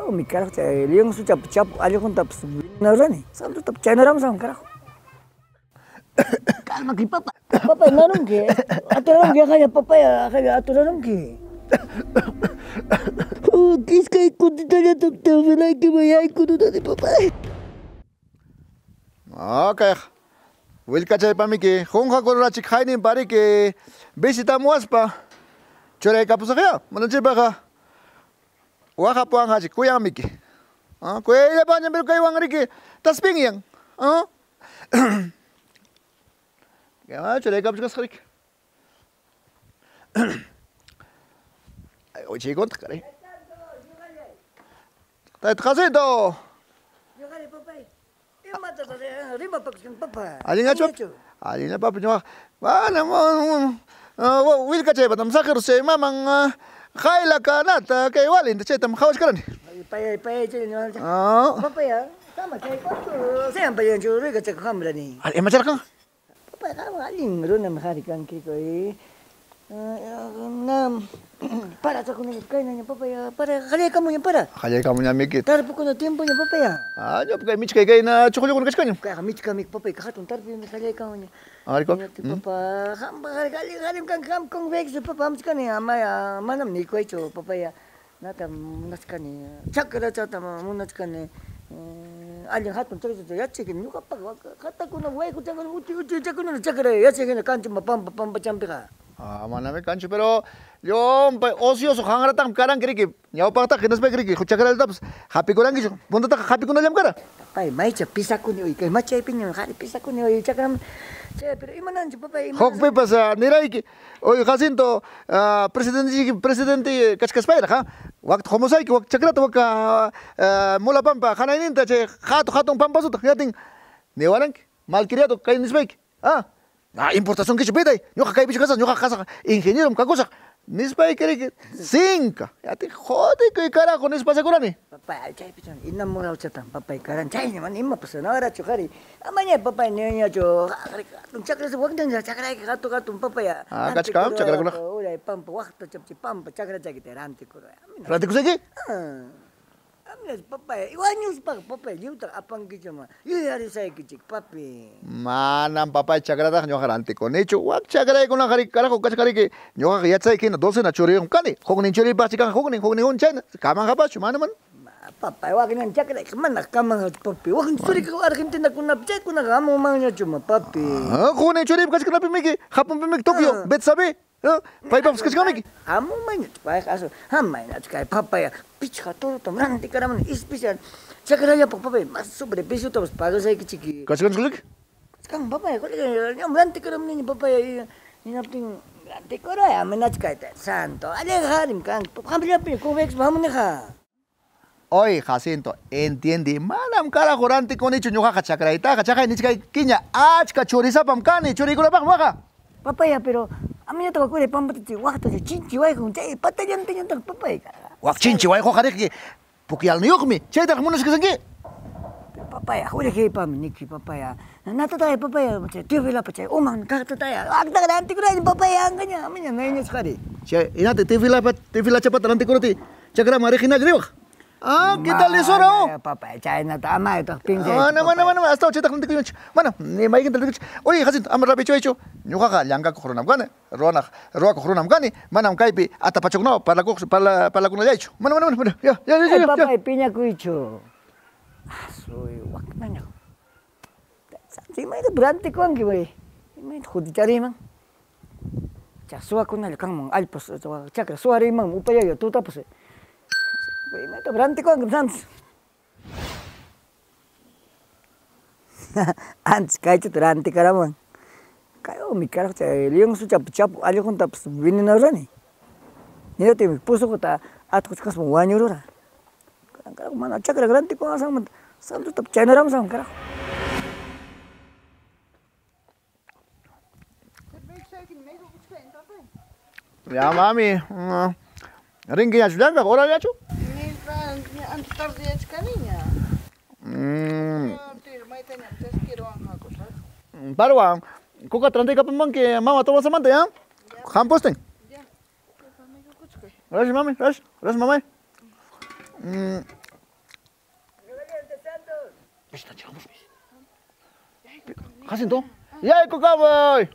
Cago mi carajo, león su chapu chapu, algo con tapas, no rani. Santo tap chanaram sam carajo. Calma que papá. Papá no que. Aturaron que haya papá, aturaron que. Oh, ¿qué es que contita ya te verá que vaya con una de papá? Okay. Wilka chay pa mi ke honga korora chik hainin pari ke besita muaspa. Chore kapusa kaya, mana chiba ka. Waka puang haji kuyang mi ke. Kuya pa nyambil kay wang riki tasping yang. Kaya chore kapusa karik. Ay, oye, conta, caray. JACINTO. Alin acho? Alin na papi nyo. Ano mo? Will ka chay batam sakir say mamang khaila ka nata kay walin chay tam khawas karan. Pay chay nyo. Papaya. Tama chay ko. Sayang pa yan churi ka chay kamera ni. Ay machar ka. Papaya ka alin ro na mahari kan ki ko para sa kuno kay na papaya para kali ka mo yan para. Kali ka mo nya mikit. Tarpo ko na tempo niya papaya. Job kay mich kay na chukuli ko kaskan. Kaya mich kami papay kahatong tarpo yung kali ka mo niya. Ari ko. Papa, kali kang vex papa mich kani amaya manam ni ko icho papaya. Natam naskani. Chakra chata mo naskani. Alin hatong tarpo yache kin nuka pa kata ko na way ko chakra uti chakra na chakra yache kin kanti mapam champi ka. Maname cancho, pero yo ocioso, hangaratang karang kiri nyau pakta kinas pe kiri chakra taps happy ko lang gijo punta ta happy ko na jam kara pai mai cha pisa ko ni oi kai macha ipin hari pisa ko ni oi chakram che pero imanan chu papai hok pe pasa nirai ki oi JACINTO presidente kachkas pa ha wakt homosai ki wakt chakra to ka mula pampa khanainin ta che khatong pampa su yating newalang malkiriado kai nisbek importación que chupeta, yo acá hay bicho casa, yo casa ingeniero, ¿qué cosa? Ni spay que cinco. Ya te jode que carajo, ni pasa con ni. Papá, chay pichon, inamorado chatan, papá, caran, chay ni man, imma pues no era chukari. Amaña papá niña yo, un chakra se waktan ya chakra que gato papá ya. Kachkam, chakra kuna. Ora pampa, wakta chapchi pampa, chakra chaki terante kuro. Rati kusaki? Amnes papá, iwanyus papá, yuta apang kichama. Yuyari say kichik papi. Manam papá chakra ta nyo harante con hecho, wak chakra con la hari carajo kachkari que nyo ya tsai que no 12 na chori un kani. Hogni chori ba chika hogni un china. Kama haba chumana man. Papá, wakin chakra mana kama papi. Wakin suri ko Argentina kuna pchay kuna gamo mangnya chuma papi. Hogni chori kachkara pi miki, hapon pi miki Tokyo, bet sabe. Pai paps kachkara miki. Amo mangnya pai kaso. Hamay na chkai papaya. Picha todo tomrante karaman especial. Chakra ya papá, más sobre peso tos pago say kichiki. Kachkara kachkara. Kang papá, ko tomrante karaman ni papaya. Inapting te kora amenach kaita santo. Ale harim kang. Hamya pi ko vex bamne kha. Oye, JACINTO, entiende, manam carajo rante con hecho ñoja chakraita, chakra ni chika kiña, achka choriza pamkani, choricura pam waga. Papaya, pero a mí no te ocurre pambati, wakta de chinchi wai con chay patayan teñan tak papaya. Wak chinchi wai jojare que porque al niokmi, chay tak munos que sangue. Papaya, jure que pam niki papaya. Nata tay papaya, tío vela pachay, oman kakta tay. Akta rante kura papaya anganya, amenya nanya skari. Che, inate te vila chapat rante kurati. Chakra marejina griwa. ¿Qué tal eso, no? Papá, chay na tama ito pinche. No, hasta 80 gente que bueno, ni mai gente. Oye, JACINTO, amar rapicho hecho. Ñuja llanga coronam gane, roa coronam gane, manam kaipi hasta pachocno para la kuna hecho. Bueno, ya. Papá, piña cuicho. Soy wakmanya. Santi mai durante con que voy. Mai judiciary man. Chasua kuna le kang alpos chakra suari man upaya yo tu tapos. Me to berante ko ang sans. Ans kahit berante ka naman. Kayo mi karo sa liyong su chap alyo kung tapos binin na rin eh. Nilo ti puso ko ta at ko kas mo wanyo ro ra. Karo man chakra berante ko asang santo tap china ram sang karo. Ya mami. Ringi ya sudah enggak orang ya cu? Antes tarde ya cariña. Parwa, kuka trante ka pamang ke mama to samante ya? Campos ten. Ya. Ras mami, ras mamai. está chamos. Jacinto. Ya ikut kamu.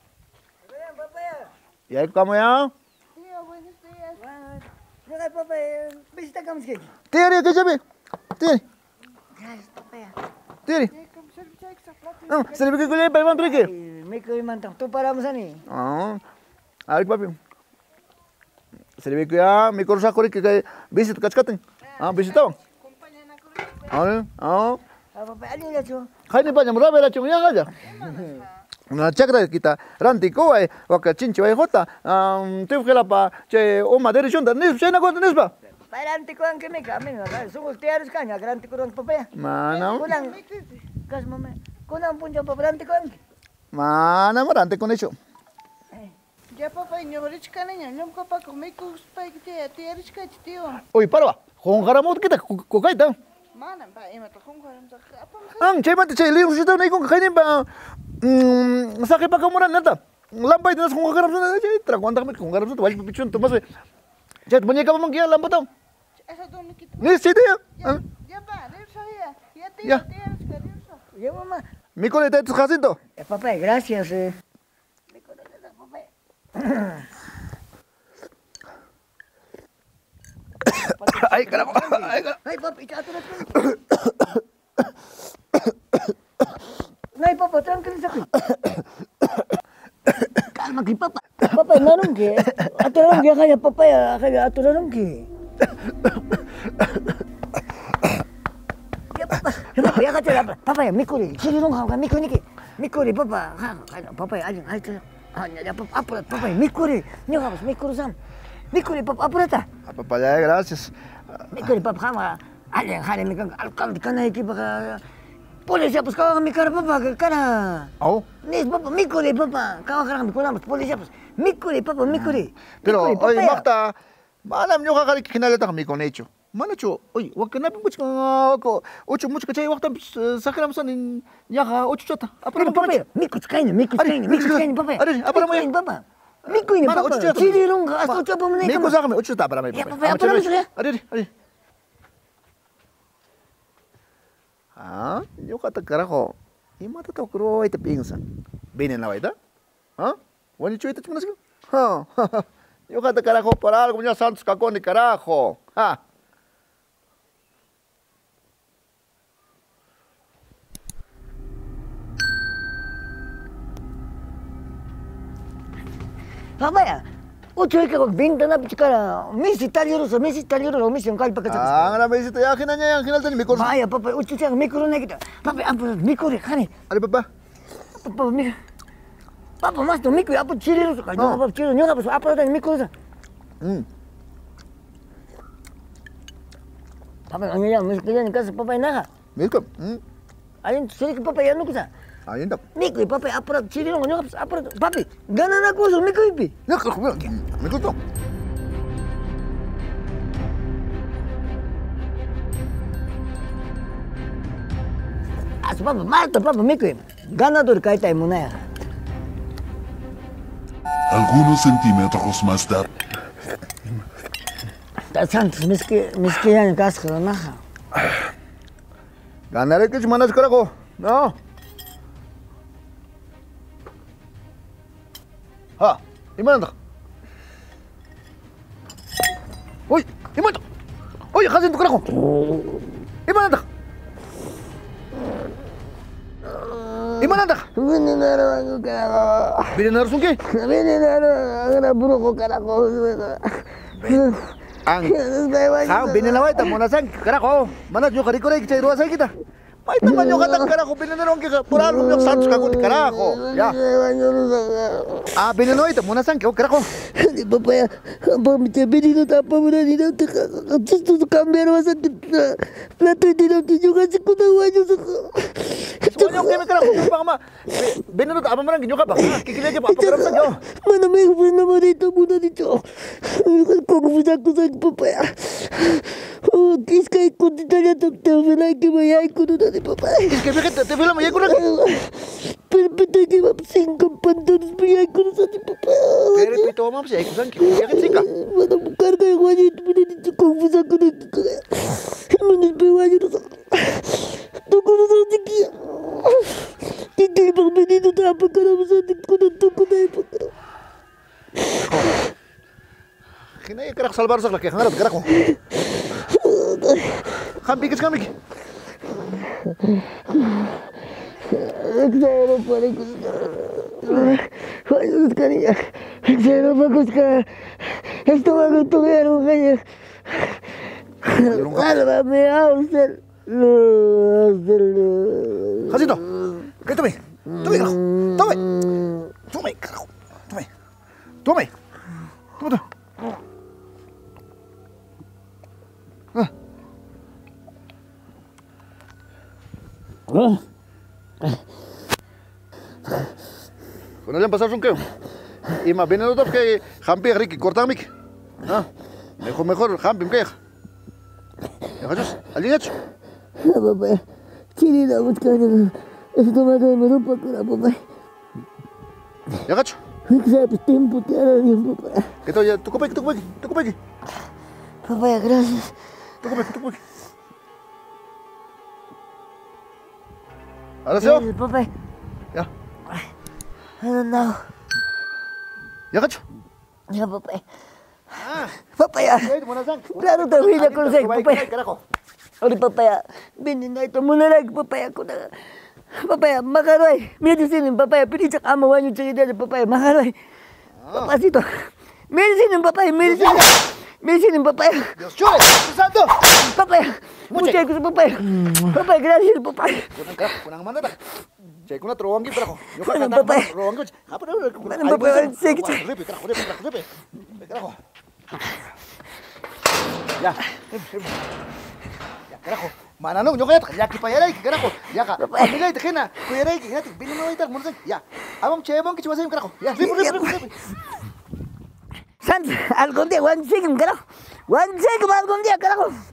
Ya ikut kamu ya. Tío, buenos días. Mira, papaya, visita kamu sekali. Tiari ke jabe. Tiari. Gracias, papaya. Tiari. Kamu sering cek saplati. Seri pergi kuliah pai man pergi. Miko mantap. Tu para musani. Arik papi. Seri pergi ya, mikor sa kori ke visit kackating. Visit tau. Acompañan a correr. Papaya alin ya chu. Kaya ni pa jam rabe la cuma yang aja. Na cakra kita ranti ko ay waka cinci ay hota. Tu kela pa ce oma dari chunda nis cena ko nis ba. Paranti ko ang kami kami nga. Sungguh tiaros kanya garanti ko ang papaya. Mana? Kulang. Kas mama. Kulang punca paparanti ko ang. Mana mo ranti ko nicho. Ya papá, ñorich caniña, ñom capa comigo spike tia, tia rich cach tío. Oi parwa. Kung karamot kita ko kay ta. Mana ba, ima ta kung karam sa apa mo. Ang chay man chay liu sito na ikong kakainin ba. Sakit pa kamuran nata. Lampay na kung karam sa chay trakwanta kami kung karam sa wal pichun tumas. Chay bunyi ka pa mangkiya lampay daw. Esa do me quita. Ni sito ya. Ya ba, de eso ya. Ya tío, Ya. tia rich cariño. Ya mama. Miko le tu Jacinto. Papaya, gracias. Ay carajo. Ay carajo. Ay, papi, atur atur. Nay, papa, tranquilo sakit. Calma ki papa. Papa, nanong ki. Aturong ki kaya papaya, kaya aturong ki. Ya papa, ya kata apa? Papa ya mikuri, ciri dong kau mikuri ni. Mikuri papa, papa ya aja, aja. Hanya dapat apa? Papa ya mikuri, ni harus mikuri sam. Mikuri papa apa ta? Apa pa ya, gracias. Mikuri papa kama, alien hari mikang alkalde kana iki baka. Polisi hapus kau kami kara papa kana. Oh. Nis papa mikuri papa, kau kami kurang polisi hapus. Mikuri papa mikuri. Pero oy makta, malam nyo kakalik kinalata kami ko necho. Mana cho, oy, wag ka na pimuch ka ako. Ocho much ka chay wakta sakram sa nin yaka ocho chota. Apa naman papa? Mikus kain papa. Ari, apa naman papa? Mikuin papa. Cirirong ka, asto cha pa mo na ikaw. Miko sa kami ocho chota para may papa. Apa naman siya? Ari. Yo kata carajo. Imata to kuro ite pingsa. Bine na waita? Wani chuita chumnas ko? Yo kata carajo para algo niya santos kakon ni carajo. Papa ya, ocho ika kog binta na pichikara. Misi talyuro, misi yung kalpa ka sa. Ang naman ito yakin na niya, kinal tani mikro. Maya papa, ocho siya mikro na kita. Papa, apo mikro kani. Ano papa? Papa mikro. Papa mas to mikro apo chiriro sa. Nyo papa chiriro, nyo papa apo tani mikro sa. Papa ang yan, mas kaya ni kasi papa na ka. Mikro. Ayun, sili ka papa yan ko sa. Ayun daw. Mikro papa apo chiriro nyo apo. Papi, ganan ako sa mikro ipi. Mikro to. As papa, malta papa mikro. Ganador kaitay mo na yan. Algunos centímetros más tarde. Santos, miski yan kas ka na ka. Ganare kich manas kara ko. No. Imana tak? Oi, imana tak? Oi, Jacinto kara ko. Imana tak? Imana tak? Bininaro ako kara. Bininaro sungki? Bininaro, ang naburo ko kara ko. Ang bininaway ta muna sang kara ko. Manas nyo kariko rin kichay ruwa sa kita. May naman nyo katang kara ko, bininarong kika. Pura alum yung santos kakon kara ko. Ya. Bininaway ta muna sang kara ko. Di papaya, apa minta binino tapa muna nino. Justo tu cambiar masa plato nino juga si kuna wanyo sa. Soalnya kami kara ko pa kama. Bininarong ta apa man ginyo ka ba? Kikilay ka pa karam sa nyo. Mana may naman dito muna dito. Kung bisa ko sa papaya. Kiskay ko dito na tapos wala kimayay ko na ni papaya. Kiskay bakit? Tepila mo yay ko na. Pero patay kay mapsingkang pandanos mayay ko na sa ni papaya. Pero pito mo siya ko sang yakit sika. Mana bukar kay wanyo ito dito kung bisa ko na. Manis pa wanyo na sa. Tuko na sa carajo salvar sak la que jangara carajo. Hampi que scamik. Exagero para Vaya cariño. Exagero para buscar. Estómago tuvieron caña. Álvame a usted. Jacinto, ¿qué tome? Tome, carajo. Tome. Tome, carajo. Tome. Tome. Tome. Con el pasar un queo. Y más bien otro que Hampi Ricky cortamic. Ah, mejor Hampi que. ¿Ya cachos? ¿Alguien hecho? Papá, chirida buscando. Estómago me rompa con papá. ¿Ya cacho? Sabes, tiempo te hará bien, papá. ¿Qué tal? ¿Tu copa? Papá, gracias. Tu copa. ¿Ahora sí? Gracias, papá. Ya. No. ¿Ya cacho? Ya, papá. Papá, ya. Claro, te voy a conocer, papá. Ori papaya, binin na ito muna lang papaya ko na. Papaya, makaroy. Medicine ng papaya, pinichak ama wanyo chikita ng papaya, makaroy. Papasito. Medicine ng papaya, medicine ng papaya. Dios chule, santo. Papaya, muchay ko sa papaya. Papaya, gracias papaya. Kunang mana tak? Cek kuna terowongi berako. Yo Kunang kata papaya. terowongi. Apa dah? Kunang papaya, cek. Repi. Berako. Ya. Carajo, mana no, yo ya que para allá, carajo, ya acá, mira y te gena, cuidar y ya te viene no ahorita, morse, ya, vamos che, vamos que chupas carajo, ya, ripo. San, algún día, one second, carajo, algún día, carajo.